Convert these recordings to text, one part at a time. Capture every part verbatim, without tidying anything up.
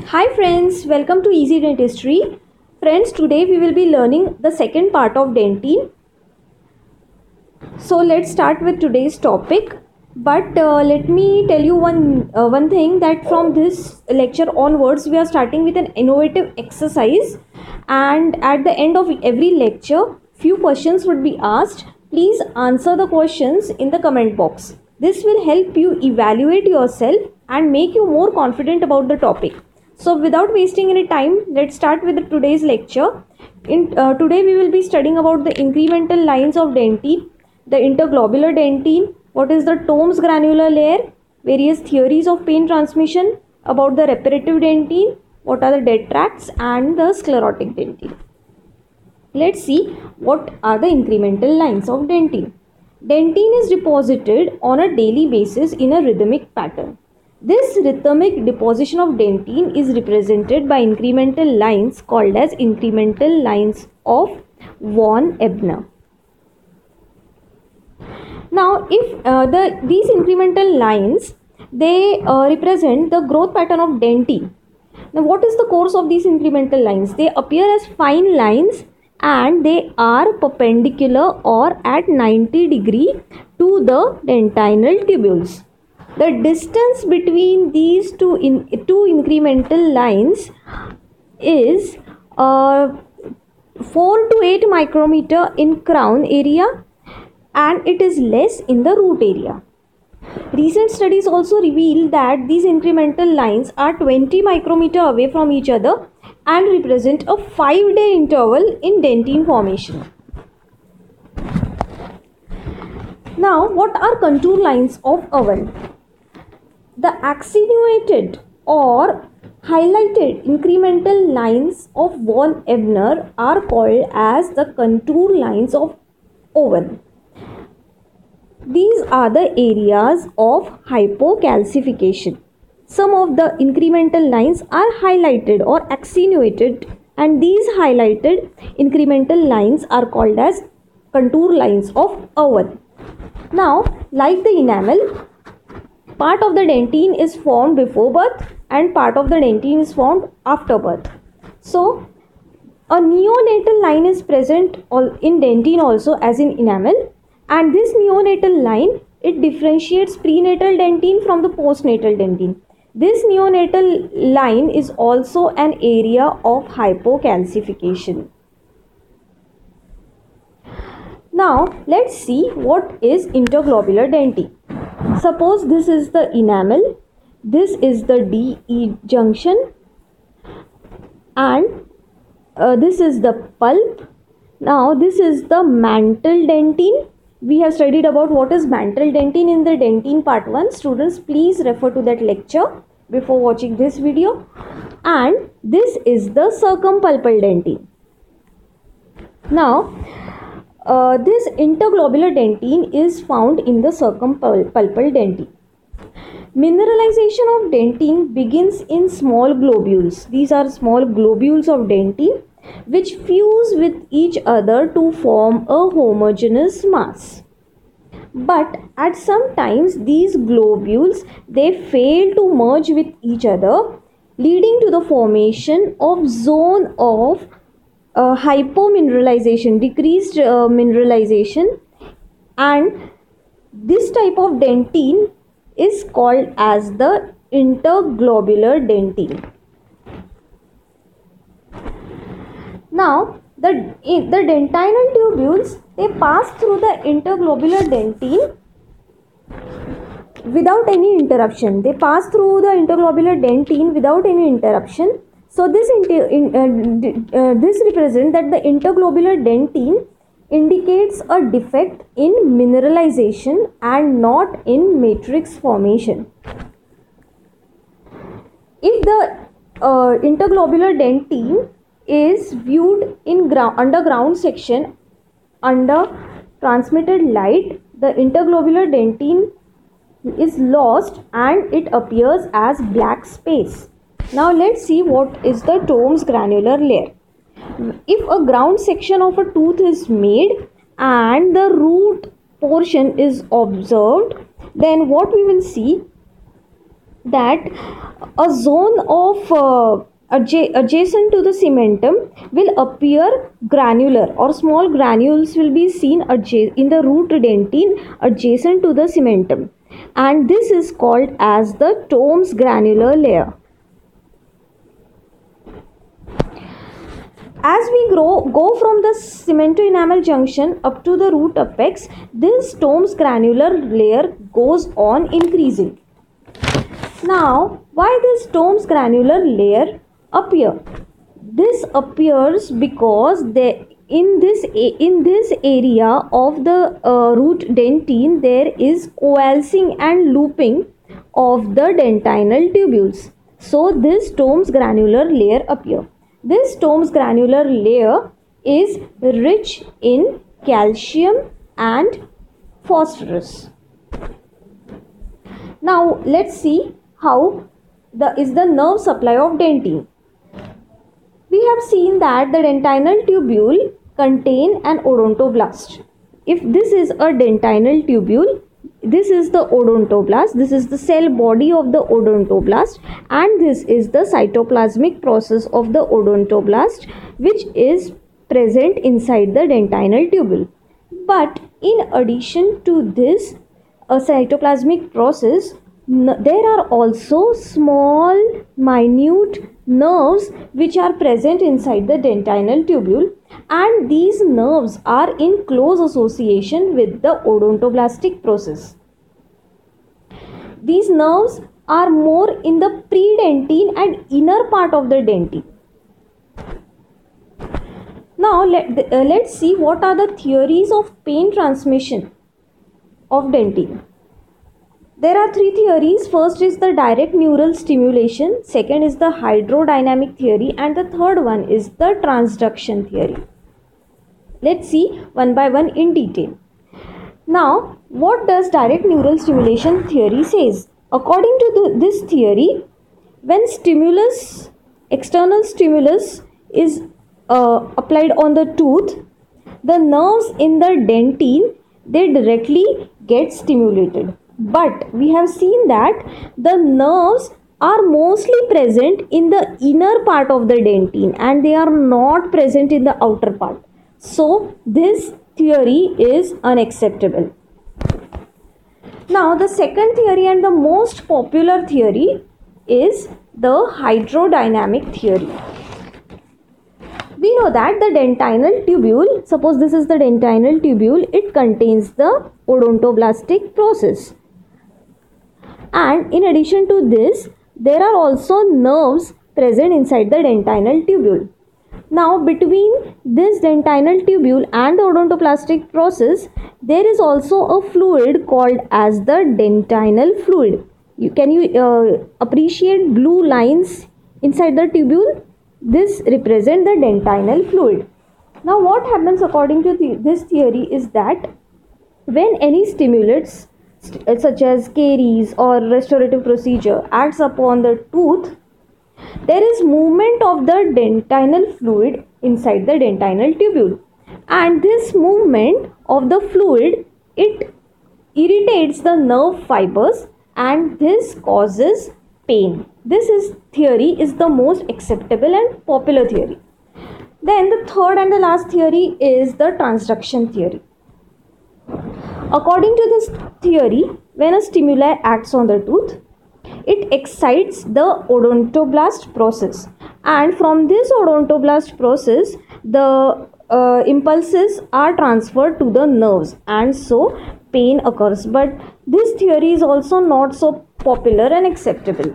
Hi friends, welcome to Easy Dentistry. Friends, today we will be learning the second part of dentin. So let's start with today's topic. But uh, let me tell you one uh, one thing, that from this lecture onwards we are starting with an innovative exercise, and at the end of every lecture few questions would be asked. Please answer the questions in the comment box. This will help you evaluate yourself and make you more confident about the topic. So without wasting any time, let's start with today's lecture. In uh, today we will be studying about the incremental lines of dentin, the interglobular dentin, what is the Tomes granular layer, various theories of pain transmission, about the reparative dentin, what are the dead tracts, and the sclerotic dentin. Let's see what are the incremental lines of dentin. Dentin is deposited on a daily basis in a rhythmic pattern. This rhythmic deposition of dentin is represented by incremental lines called as incremental lines of von Ebner. Now, if uh, the these incremental lines, they uh, represent the growth pattern of dentin. Now, what is the course of these incremental lines? They appear as fine lines and they are perpendicular or at ninety degree to the dentinal tubules. The distance between these two in two incremental lines is uh, four to eight micrometer in crown area, and it is less in the root area. Recent studies also reveal that these incremental lines are twenty micrometer away from each other and represent a five day interval in dentin formation. Now, what are contour lines of Owen? The accentuated or highlighted incremental lines of von Ebner are called as the contour lines of Owen. These are the areas of hypocalcification. Some of the incremental lines are highlighted or accentuated, and these highlighted incremental lines are called as contour lines of Owen. Now, like the enamel, part of the dentin is formed before birth and part of the dentin is formed after birth. So, a neonatal line is present in dentin also as in enamel, and this neonatal line, it differentiates prenatal dentin from the postnatal dentin. This neonatal line is also an area of hypocalcification. Now, let's see what is interglobular dentin. Suppose this is the enamel, this is the D E junction, and uh, this is the pulp. Now, this is the mantle dentin. We have studied about what is mantle dentin in the dentin part one. Students, please refer to that lecture before watching this video. And this is the circumpulpal dentin. Now, uh, this interglobular dentin is found in the circumpulpal dentin. Mineralization of dentin begins in small globules. These are small globules of dentin which fuse with each other to form a homogeneous mass. But at some times these globules, they fail to merge with each other, leading to the formation of zone of uh, hypomineralization, decreased uh, mineralization, and this type of dentin is called as the interglobular dentin. Now, the, the dentinal tubules, they pass through the interglobular dentin without any interruption. They pass through the interglobular dentin without any interruption. So, this, inter, in, uh, uh, this represents that the interglobular dentin indicates a defect in mineralization and not in matrix formation. If the uh, interglobular dentin is viewed in ground, underground section under transmitted light, the interglobular dentin is lost and it appears as black space. Now let's see what is the Tomes granular layer. If a ground section of a tooth is made and the root portion is observed, then what we will see, that a zone of uh, adja- adjacent to the cementum will appear granular, or small granules will be seen adja- in the root dentin adjacent to the cementum, and this is called as the Tome's granular layer. As we grow, go from the cemento-enamel junction up to the root apex, this Tome's granular layer goes on increasing. Now, why this Tome's granular layer appear? This appears because they, in this in this area of the uh, root dentin there is coalescing and looping of the dentinal tubules. So this Tome's granular layer appear. This Tome's granular layer is rich in calcium and phosphorus. Now let's see how the is the nerve supply of dentin. We have seen that the dentinal tubule contain an odontoblast. If this is a dentinal tubule, this is the odontoblast, this is the cell body of the odontoblast, and this is the cytoplasmic process of the odontoblast which is present inside the dentinal tubule. But in addition to this a cytoplasmic process, there are also small minute nerves which are present inside the dentinal tubule, and these nerves are in close association with the odontoblastic process. These nerves are more in the predentine and inner part of the dentin. Now let, uh, let's see what are the theories of pain transmission of dentin. There are three theories. First is the direct neural stimulation, second is the hydrodynamic theory, and the third one is the transduction theory. Let's see one by one in detail. Now, what does direct neural stimulation theory says? According to the, this theory, when stimulus, external stimulus is uh, applied on the tooth, the nerves in the dentin, they directly get stimulated. But we have seen that the nerves are mostly present in the inner part of the dentin and they are not present in the outer part. So this theory is unacceptable. Now the second theory and the most popular theory is the hydrodynamic theory. We know that the dentinal tubule, suppose this is the dentinal tubule, it contains the odontoblastic process. And in addition to this, there are also nerves present inside the dentinal tubule. Now between this dentinal tubule and the odontoblastic process, there is also a fluid called as the dentinal fluid. You, can you uh, appreciate blue lines inside the tubule? This represents the dentinal fluid. Now what happens according to the, this theory is that when any stimulants such as caries or restorative procedure acts upon the tooth, there is movement of the dentinal fluid inside the dentinal tubule, and this movement of the fluid, it irritates the nerve fibers and this causes pain. This is theory is the most acceptable and popular theory. Then the third and the last theory is the transduction theory. According to this theory, when a stimuli acts on the tooth, it excites the odontoblast process, and from this odontoblast process, the uh, impulses are transferred to the nerves, and so pain occurs. But this theory is also not so popular and acceptable.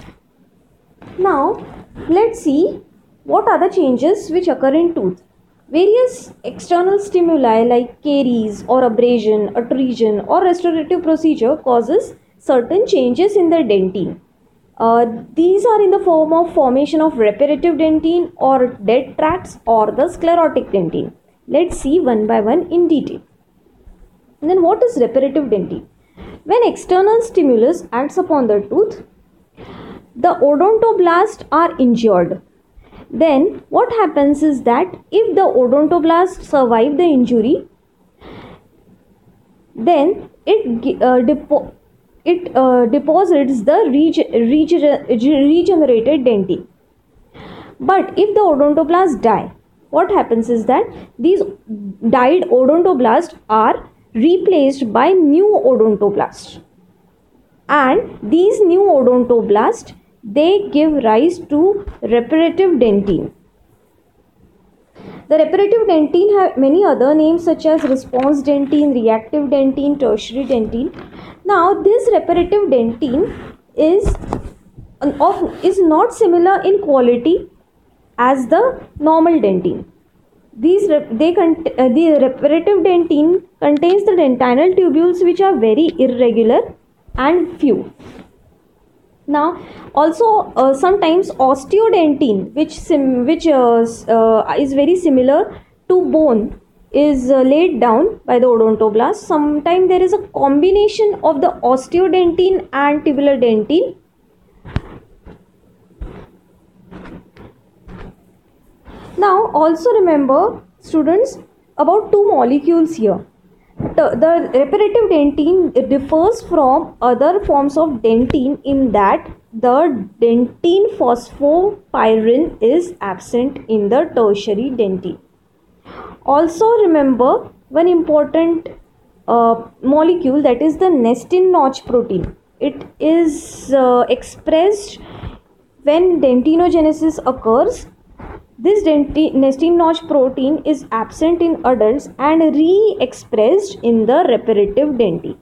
Now, let's see what are the changes which occur in tooth. Various external stimuli like caries or abrasion, adhesion or restorative procedure causes certain changes in the dentin. Uh, these are in the form of formation of reparative dentin or dead tracts or the sclerotic dentin. Let's see one by one in detail. And then what is reparative dentin? When external stimulus acts upon the tooth, the odontoblasts are injured. Then what happens is that if the odontoblasts survive the injury, then it uh, depo- it uh, deposits the rege- rege- regenerated dentin. But if the odontoblasts die, what happens is that these died odontoblasts are replaced by new odontoblasts, and these new odontoblasts, they give rise to reparative dentin. The reparative dentin have many other names such as response dentin, reactive dentin, tertiary dentin. Now this reparative dentin is of is not similar in quality as the normal dentin. These they cont- uh, the reparative dentin contains the dentinal tubules which are very irregular and few. Now also uh, sometimes osteodentin, which sim- which uh, uh, is very similar to bone, is uh, laid down by the odontoblast. Sometimes there is a combination of the osteodentin and tubular dentin. Now also remember, students, about two molecules here. The, the reparative dentin differs from other forms of dentin in that the dentin phosphopyrin is absent in the tertiary dentin. Also remember one important uh, molecule, that is the nestin notch protein. It is uh, expressed when dentinogenesis occurs. This nestin notch protein is absent in adults and re-expressed in the reparative dentin.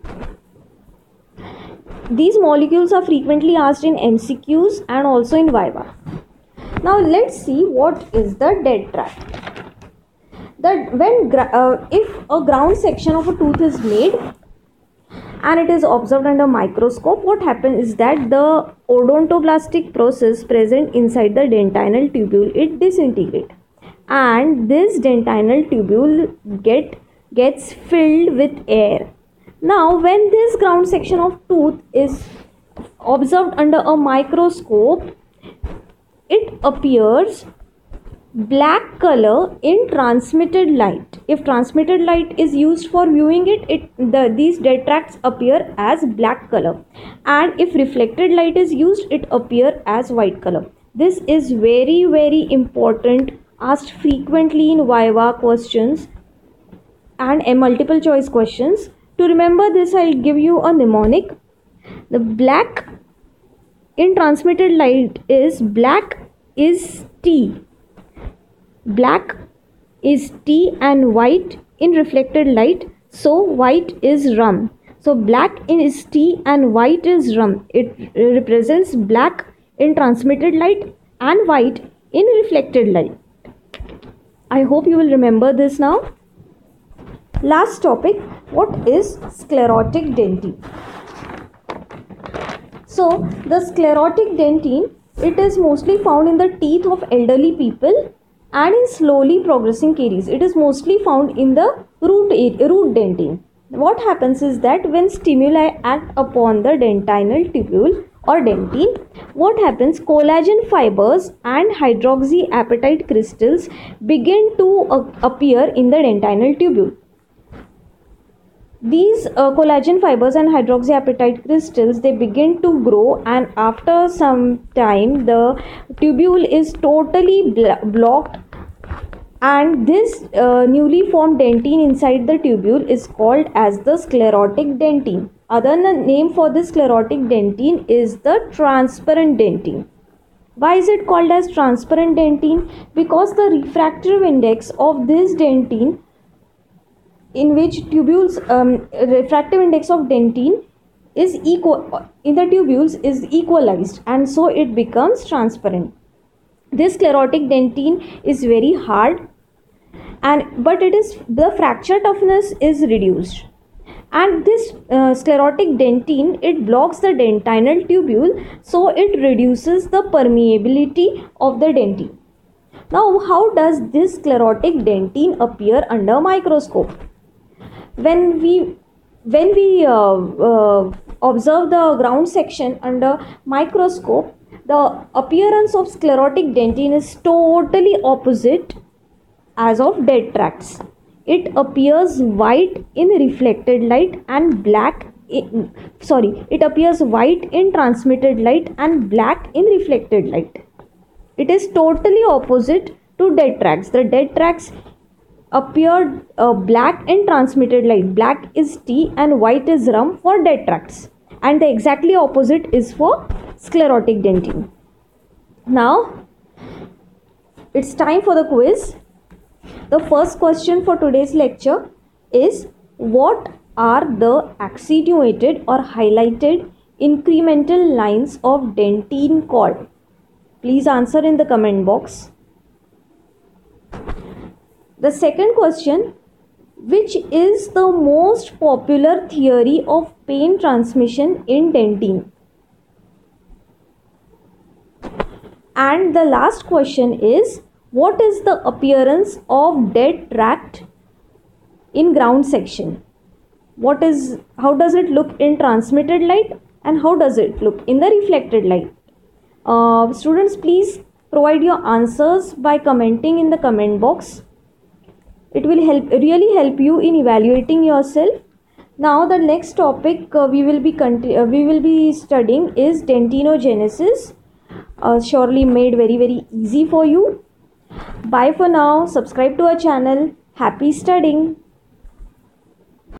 These molecules are frequently asked in M C Qs and also in Viva. Now let's see what is the dead tract. That when uh, if a ground section of a tooth is made and it is observed under microscope, what happens is that the odontoblastic process present inside the dentinal tubule, it disintegrates, and this dentinal tubule get gets filled with air. Now when this ground section of tooth is observed under a microscope, it appears black color in transmitted light. If transmitted light is used for viewing it, it the these dead tracts appear as black color, and if reflected light is used, it appear as white color. This is very very important, asked frequently in Viva questions and a multiple choice questions. To remember this, I'll give you a mnemonic. The black in transmitted light is black is tea. Black is tea and white in reflected light, so white is rum. So black is tea and white is rum. It represents black in transmitted light and white in reflected light. I hope you will remember this now. Last topic, what is sclerotic dentin? So the sclerotic dentin, it is mostly found in the teeth of elderly people and in slowly progressing caries. It is mostly found in the root, root dentin. What happens is that when stimuli act upon the dentinal tubule or dentin, what happens? Collagen fibers and hydroxyapatite crystals begin to uh, appear in the dentinal tubule. These uh, collagen fibers and hydroxyapatite crystals, they begin to grow, and after some time the tubule is totally blocked, and this uh, newly formed dentin inside the tubule is called as the sclerotic dentin. Other name for this sclerotic dentin is the transparent dentin. Why is it called as transparent dentin? Because the refractive index of this dentin, in which tubules um, refractive index of dentin is equal in the tubules is equalized, and so it becomes transparent. This sclerotic dentin is very hard, and but it is the fracture toughness is reduced, and this uh, sclerotic dentin, it blocks the dentinal tubule, so it reduces the permeability of the dentin. Now how does this sclerotic dentin appear under microscope? When we when we uh, uh, observe the ground section under microscope, the appearance of sclerotic dentin is totally opposite as of dead tracts. It appears white in reflected light and black in, sorry, it appears white in transmitted light and black in reflected light. It is totally opposite to dead tracks. The dead tracks appear uh, black in transmitted light. Black is tea and white is rum for dead tracks. And the exactly opposite is for sclerotic dentin. Now, it's time for the quiz. The first question for today's lecture is, what are the accentuated or highlighted incremental lines of dentin called? Please answer in the comment box. The second question, which is the most popular theory of pain transmission in dentin? And the last question is, what is the appearance of dead tract in ground section? What is, how does it look in transmitted light and how does it look in the reflected light? Uh, students, please provide your answers by commenting in the comment box. It will help, really help you in evaluating yourself. Now the next topic uh, we will be uh, we will be studying is dentinogenesis. Uh, surely made very very easy for you. Bye for now. Subscribe to our channel. Happy studying.